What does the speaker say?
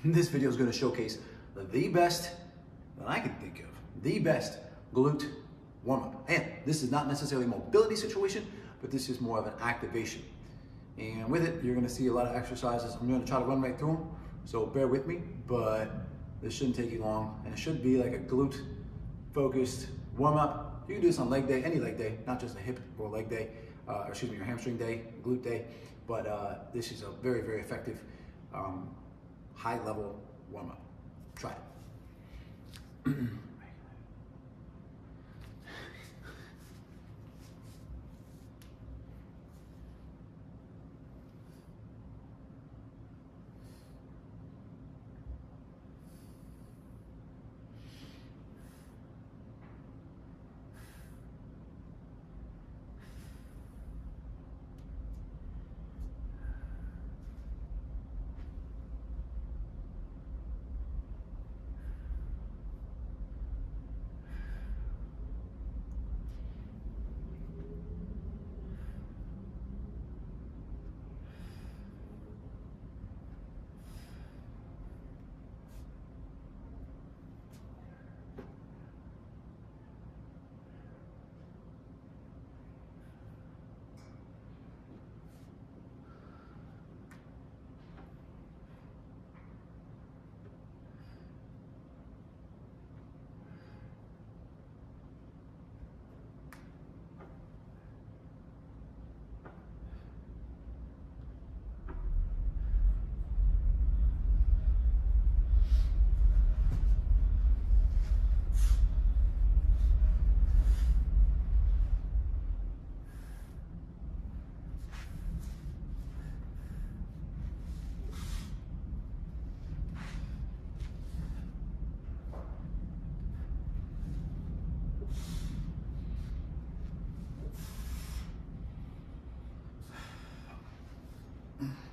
This video is going to showcase the best that I can think of, the best glute warm-up. And this is not necessarily a mobility situation, but this is more of an activation. And with it, you're going to see a lot of exercises. I'm going to try to run right through them, so bear with me, but this shouldn't take you long, and it should be like a glute-focused warm-up. You can do this on leg day, any leg day, not just a hip or leg day, your hamstring day, glute day, but this is a very, very effective high-level warm-up. Try it. Mm-hmm.